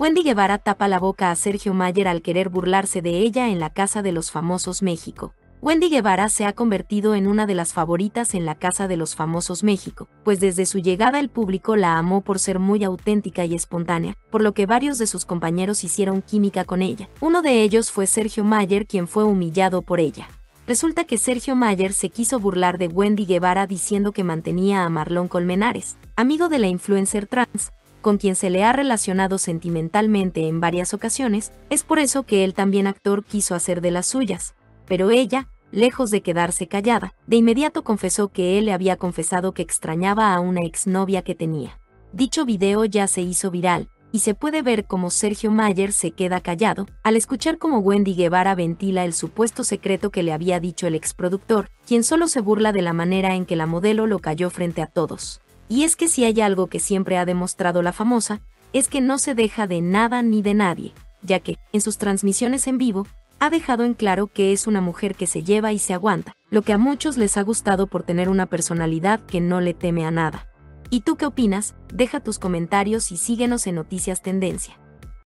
Wendy Guevara tapa la boca a Sergio Mayer al querer burlarse de ella en la Casa de los Famosos México. Wendy Guevara se ha convertido en una de las favoritas en la Casa de los Famosos México, pues desde su llegada el público la amó por ser muy auténtica y espontánea, por lo que varios de sus compañeros hicieron química con ella. Uno de ellos fue Sergio Mayer, quien fue humillado por ella. Resulta que Sergio Mayer se quiso burlar de Wendy Guevara diciendo que mantenía a Marlon Colmenares, amigo de la influencer trans, con quien se le ha relacionado sentimentalmente en varias ocasiones. Es por eso que él, también actor, quiso hacer de las suyas. Pero ella, lejos de quedarse callada, de inmediato confesó que él le había confesado que extrañaba a una exnovia que tenía. Dicho video ya se hizo viral, y se puede ver cómo Sergio Mayer se queda callado al escuchar cómo Wendy Guevara ventila el supuesto secreto que le había dicho el exproductor, quien solo se burla de la manera en que la modelo lo cayó frente a todos. Y es que si hay algo que siempre ha demostrado la famosa, es que no se deja de nada ni de nadie, ya que, en sus transmisiones en vivo, ha dejado en claro que es una mujer que se lleva y se aguanta, lo que a muchos les ha gustado por tener una personalidad que no le teme a nada. ¿Y tú qué opinas? Deja tus comentarios y síguenos en Noticias Tendencia.